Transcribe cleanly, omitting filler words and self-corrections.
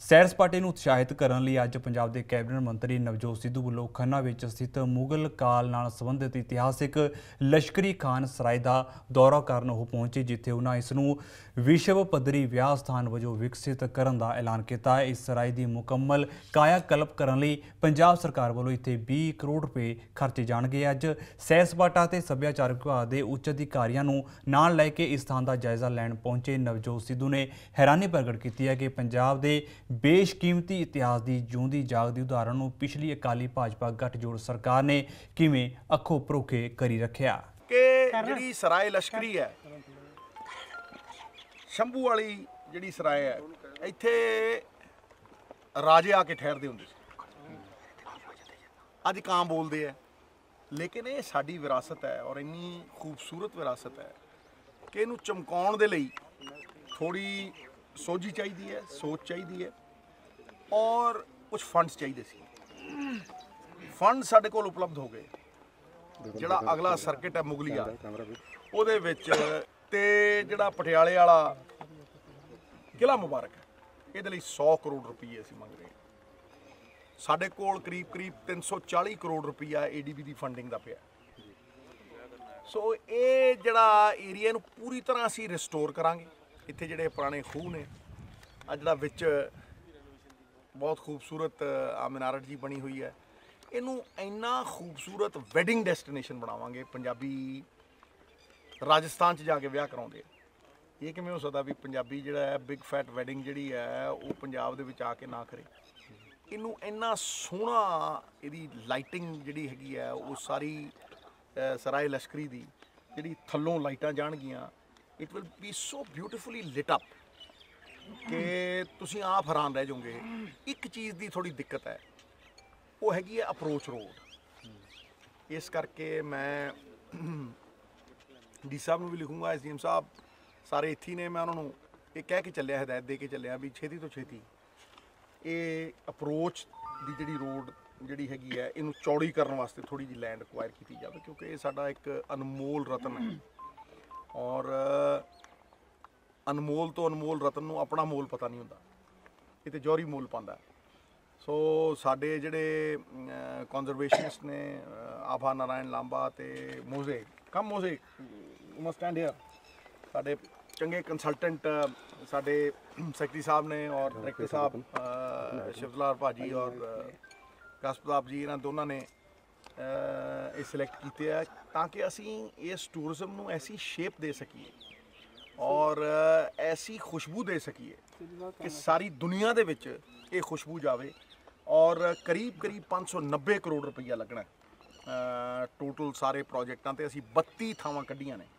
ਸੈਰ ਸਪਾਟੇ ਨੂੰ ਉਤਸ਼ਾਹਿਤ ਕਰਨ ਲਈ ਅੱਜ ਪੰਜਾਬ ਦੇ ਕੈਬਨਿਟ ਮੰਤਰੀ ਨਵਜੋਤ ਸਿੱਧੂ ਵੱਲੋਂ ਖੰਨਾ ਵਿੱਚ ਸਥਿਤ ਮੁਗਲ ਕਾਲ ਨਾਲ ਸੰਬੰਧਿਤ ਇਤਿਹਾਸਿਕ ਲਸ਼ਕਰੀ ਖਾਨ ਸਰਾਏ ਦਾ ਦੌਰਾ ਕਰਨ ਉਹ ਪਹੁੰਚੇ, ਜਿੱਥੇ ਉਹਨਾਂ ਇਸ ਨੂੰ ਵਿਸ਼ਵ ਪੱਧਰੀ ਵਿਆਹ ਸਥਾਨ ਵਜੋਂ ਵਿਕਸਿਤ ਕਰਨ ਦਾ ਐਲਾਨ ਕੀਤਾ। ਇਸ ਸਰਾਏ ਦੀ ਮੁਕੰਮਲ ਕਾਇਆ ਕਲਪ ਕਰਨ ਲਈ ਪੰਜਾਬ ਸਰਕਾਰ ਵੱਲੋਂ ਇੱਥੇ 20 ਕਰੋੜ ਰੁਪਏ ਖਰਚੇ ਜਾਣਗੇ। ਅੱਜ ਸੈਰ ਸਪਾਟਾ ਤੇ ਸੱਭਿਆਚਾਰਕ ਵਿਭਾਗ ਦੇ ਉੱਚ ਅਧਿਕਾਰੀਆਂ ਨੂੰ ਨਾਲ ਲੈ ਕੇ ਇਸ ਸਥਾਨ ਦਾ ਜਾਇਜ਼ਾ ਲੈਣ ਪਹੁੰਚੇ ਨਵਜੋਤ ਸਿੱਧੂ ਨੇ ਹੈਰਾਨੀ ਪ੍ਰਗਟ ਕੀਤੀ ਹੈ ਕਿ ਪੰਜਾਬ ਦੇ ਬੇਸ਼ਕੀਮਤੀ ਇਤਿਹਾਸ ਦੀ ਜਿਉਂਦੀ ਜਾਗਦੀ ਉਦਾਹਰਣ ਨੂੰ ਪਿਛਲੀ ਅਕਾਲੀ ਭਾਜਪਾ ਗੱਠਜੋੜ ਸਰਕਾਰ ਨੇ ਕਿਵੇਂ ਅੱਖੋਂ ਪਰੋਖੇ ਕਰੀ ਰੱਖਿਆ। ਕਿ ਜਿਹੜੀ ਸਰਾਏ ਲਸ਼ਕਰੀ ਹੈ, ਸ਼ੰਭੂ ਵਾਲੀ ਜਿਹੜੀ ਸਰਾਏ ਹੈ, ਇੱਥੇ ਰਾਜੇ ਆ ਕੇ ਠਹਿਰਦੇ ਹੁੰਦੇ ਸੀ। ਅੱਜ ਕਾਂ ਬੋਲਦੇ ਆ, ਲੇਕਿਨ ਇਹ ਸਾਡੀ ਵਿਰਾਸਤ ਹੈ ਔਰ ਇੰਨੀ ਖੂਬਸੂਰਤ ਵਿਰਾਸਤ ਹੈ ਕਿ ਇਹਨੂੰ ਚਮਕਾਉਣ ਦੇ ਲਈ ਥੋੜੀ ਸੋਝੀ ਚਾਹੀਦੀ ਹੈ, ਸੋਚ ਚਾਹੀਦੀ ਹੈ ਔਰ ਕੁਝ ਫੰਡਸ ਚਾਹੀਦੇ ਸੀ। ਫੰਡ ਸਾਡੇ ਕੋਲ ਉਪਲਬਧ ਹੋ ਗਏ। ਜਿਹੜਾ ਅਗਲਾ ਸਰਕਿਟ ਹੈ ਮੁਗਲੀਆ, ਉਹਦੇ ਵਿੱਚ ਤੇ ਜਿਹੜਾ ਪਟਿਆਲੇ ਵਾਲਾ ਕਿਲ੍ਹਾ ਮੁਬਾਰਕ ਹੈ, ਇਹਦੇ ਲਈ 100 ਕਰੋੜ ਰੁਪਏ ਅਸੀਂ ਮੰਗ ਰਹੇ ਹਾਂ। ਸਾਡੇ ਕੋਲ ਕਰੀਬ 340 ਕਰੋੜ ਰੁਪਈਆ ADB ਦੀ ਫੰਡਿੰਗ ਦਾ ਪਿਆ। ਸੋ ਇਹ ਜਿਹੜਾ ਏਰੀਆ ਨੂੰ ਪੂਰੀ ਤਰ੍ਹਾਂ ਅਸੀਂ ਰਿਸਟੋਰ ਕਰਾਂਗੇ। ਇੱਥੇ ਜਿਹੜੇ ਪੁਰਾਣੇ ਖੂਹ ਨੇ, ਆ ਜਿਹੜਾ ਵਿੱਚ ਬਹੁਤ ਖੂਬਸੂਰਤ ਮਿਨਾਰਟ ਜੀ ਬਣੀ ਹੋਈ ਹੈ, ਇਹਨੂੰ ਇੰਨਾ ਖੂਬਸੂਰਤ ਵੈਡਿੰਗ ਡੈਸਟੀਨੇਸ਼ਨ ਬਣਾਵਾਂਗੇ। ਪੰਜਾਬੀ ਰਾਜਸਥਾਨ 'ਚ ਜਾ ਕੇ ਵਿਆਹ ਕਰਾਉਂਦੇ। ਇਹ ਕਿਵੇਂ ਹੋ ਸਕਦਾ ਵੀ ਪੰਜਾਬੀ ਜਿਹੜਾ ਹੈ ਬਿਗ ਫੈਟ ਵੈਡਿੰਗ ਜਿਹੜੀ ਹੈ ਉਹ ਪੰਜਾਬ ਦੇ ਵਿੱਚ ਆ ਕੇ ਨਾ ਕਰੇ। ਇਹਨੂੰ ਇੰਨਾ ਸੋਹਣਾ, ਇਹਦੀ ਲਾਈਟਿੰਗ ਜਿਹੜੀ ਹੈਗੀ ਹੈ ਉਹ ਸਾਰੀ ਸਰਾਏ ਲਸ਼ਕਰੀ ਦੀ ਜਿਹੜੀ ਥੱਲੋਂ ਲਾਈਟਾਂ ਜਾਣਗੀਆਂ, it will be so beautifully lit up ਕਿ ਤੁਸੀਂ ਆਪ ਹੈਰਾਨ ਰਹਿ ਜਾਓਗੇ। ਇੱਕ ਚੀਜ਼ ਦੀ ਥੋੜੀ ਦਿੱਕਤ ਹੈ, ਉਹ ਹੈਗੀ ਹੈ ਅਪਰੋਚ ਰੋਡ। ਇਸ ਕਰਕੇ ਮੈਂ ਡੀ ਸਾਹਿਬ ਨੂੰ ਵੀ ਲਿਖੂੰਗਾ, SDM ਸਾਹਿਬ ਸਾਰੇ ਇੱਥੇ ਨੇ, ਮੈਂ ਉਹਨਾਂ ਨੂੰ ਇਹ ਕਹਿ ਕੇ ਚੱਲਿਆ, ਹਦਾਇਤ ਦੇ ਕੇ ਚੱਲਿਆ ਵੀ ਛੇਤੀ ਤੋਂ ਛੇਤੀ ਇਹ ਅਪਰੋਚ ਦੀ ਜਿਹੜੀ ਰੋਡ ਜਿਹੜੀ ਹੈਗੀ ਹੈ ਇਹਨੂੰ ਚੌੜੀ ਕਰਨ ਵਾਸਤੇ ਥੋੜੀ ਜਿਹੀ ਲੈਂਡ ਅਕਵਾਇਰ ਕੀਤੀ ਜਾਵੇ, ਕਿਉਂਕਿ ਇਹ ਸਾਡਾ ਇੱਕ ਅਨਮੋਲ ਰਤਨ ਹੈ ਔਰ ਅਨਮੋਲ ਤੋਂ ਅਨਮੋਲ ਰਤਨ ਨੂੰ ਆਪਣਾ ਮੋਲ ਪਤਾ ਨਹੀਂ ਹੁੰਦਾ, ਇਹ ਤੇ ਜੌਹਰੀ ਮੋਲ ਪਾਉਂਦਾ। ਸੋ ਸਾਡੇ ਜਿਹੜੇ ਕੰਜ਼ਰਵੇਸ਼ਨਿਸਟ ਨੇ, ਆਭਾ ਨਾਰਾਇਣ ਲਾਂਬਾ ਤੇ ਮੋਜ਼ੇ ਮਸਟ ਸਟੈਂਡ ਹੇਅਰ, ਸਾਡੇ ਚੰਗੇ ਕੰਸਲਟੈਂਟ ਸਾਡੇ ਸੈਕਟਰੀ ਸਾਹਿਬ ਨੇ ਔਰ ਡਾਇਰੈਕਟਰ ਸਾਹਿਬ ਸ਼ਿਵਦਲਾਲ ਭਾਜੀ ਔਰ ਕਾਸਪਤਾਬ ਜੀ, ਇਹਨਾਂ ਦੋਨਾਂ ਨੇ ਇਹ ਸਿਲੈਕਟ ਕੀਤੇ ਆ ਤਾਂ ਕਿ ਅਸੀਂ ਇਸ ਟੂਰਿਜ਼ਮ ਨੂੰ ਐਸੀ ਸ਼ੇਪ ਦੇ ਸਕੀਏ ਔਰ ਐਸੀ ਖੁਸ਼ਬੂ ਦੇ ਸਕੀਏ ਕਿ ਸਾਰੀ ਦੁਨੀਆ ਦੇ ਵਿੱਚ ਇਹ ਖੁਸ਼ਬੂ ਜਾਵੇ। ਔਰ ਕਰੀਬ 590 ਕਰੋੜ ਰੁਪਈਆ ਲੱਗਣਾ ਟੋਟਲ ਸਾਰੇ ਪ੍ਰੋਜੈਕਟਾਂ ਤੇ। ਅਸੀਂ 32 ਥਾਵਾਂ ਕੱਢੀਆਂ ਨੇ।